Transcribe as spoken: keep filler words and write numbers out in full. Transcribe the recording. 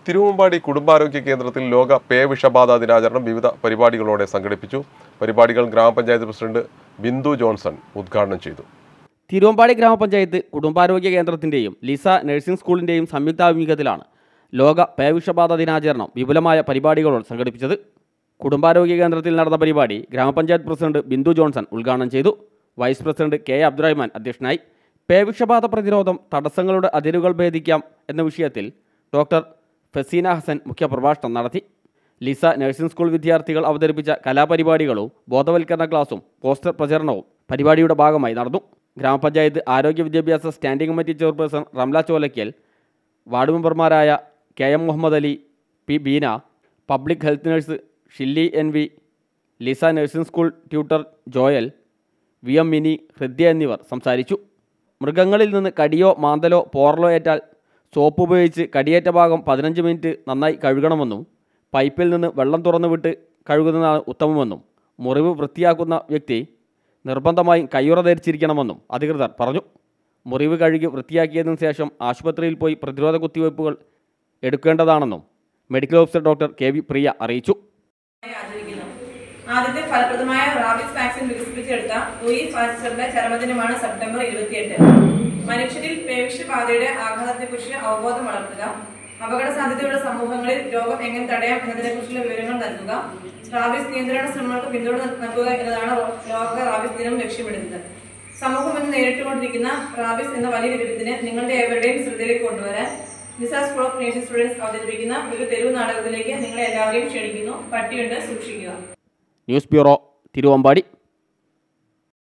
തിരുവമ്പാടി കുടുംബാരോഗ്യ കേന്ദ്രത്തിൽ ലോക പേവിഷബാധ ദിനാചരണം വിവിധ പരിപാടികളോടെ സംഘടിപ്പിച്ചു. പരിപാടികൾ ഗ്രാമപഞ്ചായത്ത് പ്രസിഡന്റ് ബിന്ദു ജോൺസൺ ഉദ്ഘാടനം ചെയ്തു. തിരുവമ്പാടി ഗ്രാമപഞ്ചായത്ത് കുടുംബാരോഗ്യ കേന്ദ്രത്തിൻ്റെയും ലിസ നഴ്സിംഗ് സ്കൂളിൻ്റെയും സംയുക്താഭിമുഖ്യത്തിലാണ് ലോക പേവിഷബാധ ദിനാചരണം വിപുലമായ പരിപാടികളോട് സംഘടിപ്പിച്ചത്. കുടുംബാരോഗ്യ കേന്ദ്രത്തിൽ നടന്ന പരിപാടി ഗ്രാമപഞ്ചായത്ത് പ്രസിഡന്റ് ബിന്ദു ജോൺസൺ ഉദ്ഘാടനം ചെയ്തു. വൈസ് പ്രസിഡന്റ് കെ അബ്ദുറഹ്മാൻ അധ്യക്ഷനായി. പേവിഷബാധ പ്രതിരോധം, തടസ്സങ്ങളുടെ അതിരുകൾ ഭേദിക്കാം എന്ന വിഷയത്തിൽ ഡോക്ടർ ഫസീന ഹസൻ മുഖ്യപ്രഭാഷണം നടത്തി. ലിസ നഴ്സിംഗ് സ്കൂൾ വിദ്യാർത്ഥികൾ അവതരിപ്പിച്ച കലാപരിപാടികളും ബോധവൽക്കരണ ക്ലാസും പോസ്റ്റർ പ്രചരണവും പരിപാടിയുടെ ഭാഗമായി നടന്നു. ഗ്രാമപഞ്ചായത്ത് ആരോഗ്യ വിദ്യാഭ്യാസ standing committee chairperson Ramla Cholakkal, ward മെമ്പർമാരായ K M Muhammad Ali, P Beena, public health nurse Shilly N V, Lisa nursing school tutor Joel, V M Mini, Hridya എന്നിവർ സംസാരിച്ചു. മൃഗങ്ങളിൽ നിന്ന് കടിയോ മാന്തലോ പോറലോ ഏറ്റാൽ സോപ്പ് ഉപയോഗിച്ച് കടിയേറ്റ ഭാഗം പതിനഞ്ച് മിനിറ്റ് നന്നായി കഴുകണമെന്നും പൈപ്പിൽ നിന്ന് വെള്ളം തുറന്നു വിട്ട് കഴുകുന്നതാണ് ഉത്തമമെന്നും മുറിവ് വൃത്തിയാക്കുന്ന വ്യക്തി നിർബന്ധമായും കയ്യുറ ധരിച്ചിരിക്കണമെന്നും അധികൃതർ പറഞ്ഞു. മുറിവ് കഴുകി വൃത്തിയാക്കിയതിനു ശേഷം ആശുപത്രിയിൽ പോയി പ്രതിരോധ കുത്തിവയ്പ്പുകൾ എടുക്കേണ്ടതാണെന്നും medical officer doctor K V Priya അറിയിച്ചു. ആദ്യത്തെ ഫലപ്രദമായ റാബിസ് വാക്സിൻ വികസിപ്പിച്ചെടുത്ത ലൂയി പാസ്റ്ററിന്റെ ചരമദിനമാണ് സെപ്റ്റംബർ ഇരുപത്തിയെട്ട്. മനുഷ്യരിൽ പേവിഷബാധയുടെ ആഘാതത്തെക്കുറിച്ച് അവബോധം വളർത്തുക, അപകട സാധ്യതയുള്ള സമൂഹങ്ങളിൽ രോഗം എങ്ങനെ തടയാം എന്നതിനെക്കുറിച്ചുള്ള വിവരങ്ങൾ നൽകുക, റാബിസ് നിയന്ത്രണ ശ്രമങ്ങൾക്ക് പിന്തുണ നൽകുക എന്നതാണ് ലോക റാബിസ് ദിനം ലക്ഷ്യമിടുന്നത്. സമൂഹം ഇന്ന് നേരിട്ടുകൊണ്ടിരിക്കുന്ന റാബിസ് എന്ന വലിയ വിപത്തിനെ നിങ്ങളുടെ ഏവരുടെയും ശ്രദ്ധയിലേക്ക് കൊണ്ടുവരാൻ Lisa school of nursing students അവതരിപ്പിക്കുന്ന ഒരു തെരുവ് നാടകത്തിലേക്ക് നിങ്ങളെ എല്ലാവരെയും ക്ഷണിക്കുന്നു. പട്ടിയുണ്ട്, സൂക്ഷിക്കുക. News bureau, Thiruvambady.